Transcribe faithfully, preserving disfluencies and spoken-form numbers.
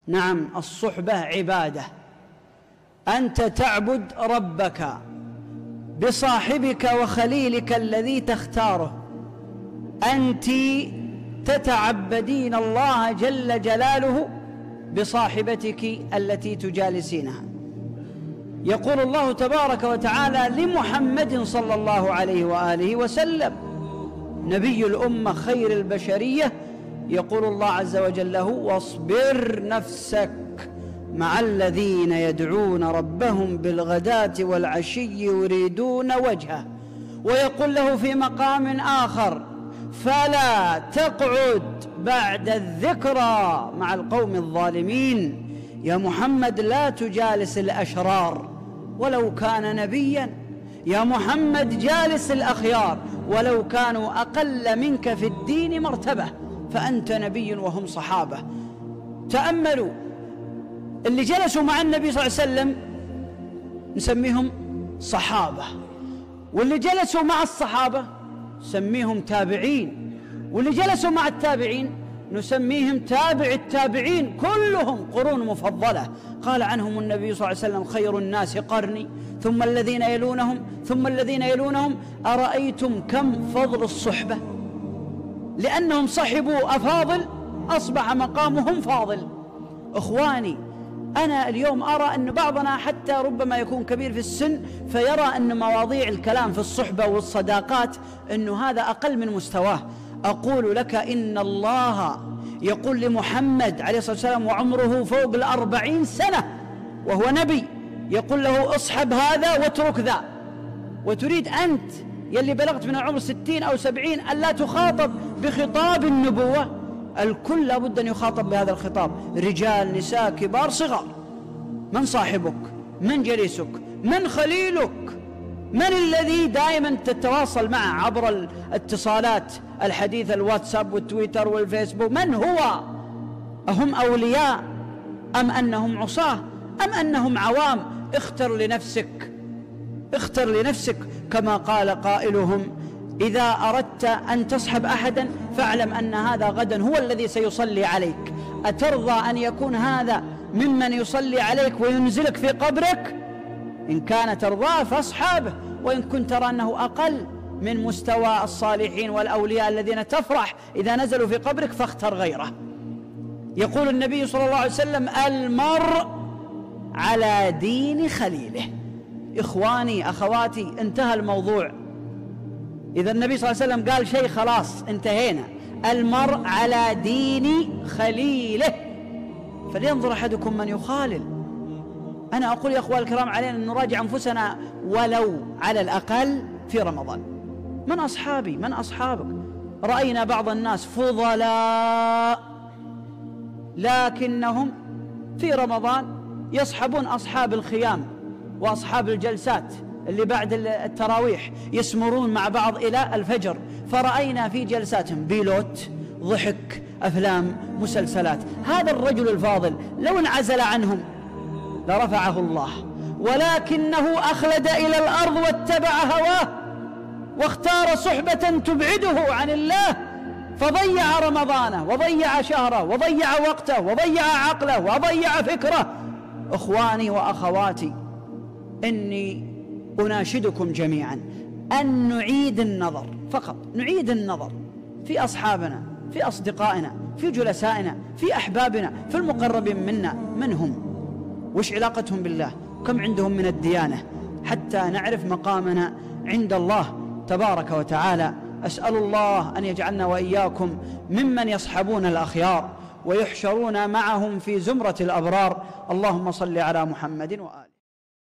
نعم، الصحبة عبادة. أنت تعبد ربك بصاحبك وخليلك الذي تختاره، أنت تتعبدين الله جل جلاله بصاحبتك التي تجالسينها. يقول الله تبارك وتعالى لمحمد صلى الله عليه وآله وسلم نبي الأمة خير البشرية، يقول الله عز وجل له: واصبر نفسك مع الذين يدعون ربهم بالغداة والعشي يريدون وجهه. ويقول له في مقام آخر: فلا تقعد بعد الذكرى مع القوم الظالمين. يا محمد لا تجالس الأشرار ولو كان نبيا، يا محمد جالس الأخيار ولو كانوا أقل منك في الدين مرتبة، فأنت نبي وهم صحابة. تأملوا اللي جلسوا مع النبي صلى الله عليه وسلم نسميهم صحابة، واللي جلسوا مع الصحابة نسميهم تابعين، واللي جلسوا مع التابعين نسميهم تابع التابعين، كلهم قرون مفضلة. قال عنهم النبي صلى الله عليه وسلم: خير الناس قرني ثم الذين يلونهم ثم الذين يلونهم. أرأيتم كم فضل الصحبة؟ لأنهم صحبوا أفاضل أصبح مقامهم فاضل. إخواني، أنا اليوم أرى أن بعضنا حتى ربما يكون كبير في السن فيرى أن مواضيع الكلام في الصحبة والصداقات أنه هذا أقل من مستواه. أقول لك إن الله يقول لمحمد عليه الصلاة والسلام وعمره فوق الأربعين سنة وهو نبي، يقول له: اصحب هذا واترك ذا. وتريد أنت يلي بلغت من العمر ستين أو سبعين أن لا تخاطب بخطاب النبوة؟ الكل لابد أن يخاطب بهذا الخطاب، رجال نساء كبار صغار. من صاحبك؟ من جليسك؟ من خليلك؟ من الذي دائما تتواصل معه عبر الاتصالات الحديثة، الواتساب والتويتر والفيسبوك؟ من هو؟ أهم أولياء أم أنهم عصاة أم أنهم عوام؟ اختر لنفسك، اختر لنفسك. كما قال قائلهم: إذا أردت أن تصحب أحدا فاعلم أن هذا غدا هو الذي سيصلي عليك. أترضى أن يكون هذا ممن يصلي عليك وينزلك في قبرك؟ إن كان ترضاه فاصحابه، وإن كنت ترى أنه أقل من مستوى الصالحين والأولياء الذين تفرح إذا نزلوا في قبرك فاختر غيره. يقول النبي صلى الله عليه وسلم: المرء على دين خليله. إخواني أخواتي، انتهى الموضوع. إذا النبي صلى الله عليه وسلم قال شيء خلاص انتهينا. المرء على دين خليله، فلينظر أحدكم من يخالل. أنا أقول يا أخوان الكرام علينا أن نراجع أنفسنا ولو على الأقل في رمضان. من أصحابي؟ من أصحابك؟ رأينا بعض الناس فضلاء لكنهم في رمضان يصحبون أصحاب الخيام وأصحاب الجلسات اللي بعد التراويح، يسمرون مع بعض إلى الفجر. فرأينا في جلساتهم بيلوت، ضحك، أفلام، مسلسلات. هذا الرجل الفاضل لو انعزل عنهم لرفعه الله، ولكنه أخلد إلى الأرض واتبع هواه واختار صحبة تبعده عن الله، فضيع رمضانه وضيع شهره وضيع وقته وضيع عقله وضيع فكره. إخواني وأخواتي، إني أناشدكم جميعا أن نعيد النظر، فقط نعيد النظر في أصحابنا، في أصدقائنا، في جلسائنا، في أحبابنا، في المقربين منا. من هم؟ وش علاقتهم بالله؟ كم عندهم من الديانة؟ حتى نعرف مقامنا عند الله تبارك وتعالى. أسأل الله أن يجعلنا وإياكم ممن يصحبون الأخيار ويحشرون معهم في زمرة الأبرار. اللهم صل على محمد وآله.